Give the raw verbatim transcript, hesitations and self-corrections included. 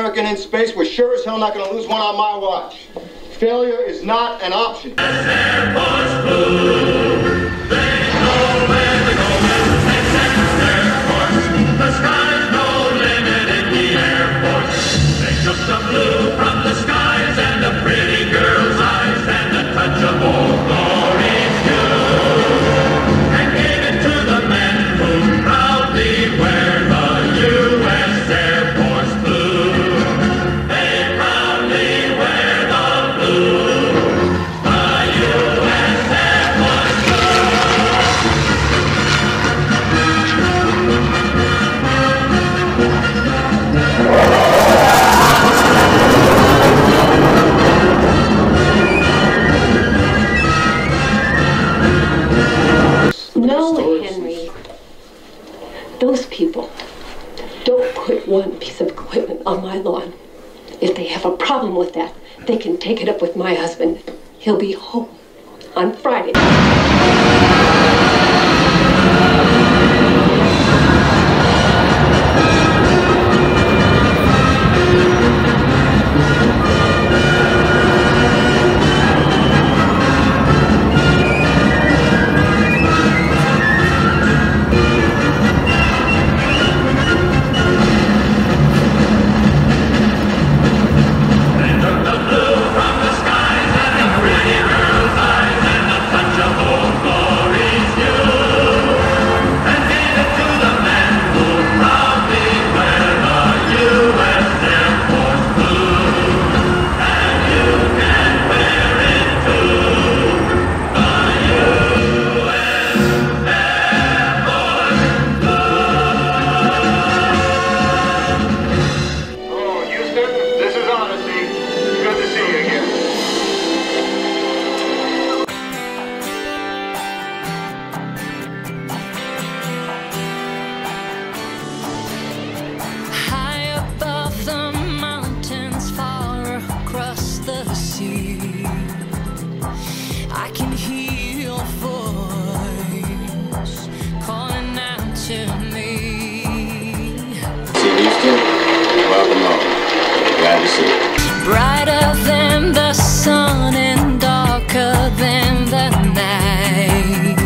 American in space. We're sure as hell not going to lose one on my watch. Failure is not an option. Air Force Blue. They know where they're going. Next Air Force. The sky's no limit in the Air Force. They took the blue from the skies and the pretty girl's eyes and a touch of old glory's hue, and gave it to the men who proudly wear the U S Air Force blue. They proudly wear the blue, the U S Air Force No, Henry. Those people don't put one piece of equipment on my lawn. If they have a problem with that, they can take it up with my husband. He'll be home on Friday. I can hear your voice calling out to me. See Houston? Welcome home. Glad to see you. Brighter than the sun and darker than the night.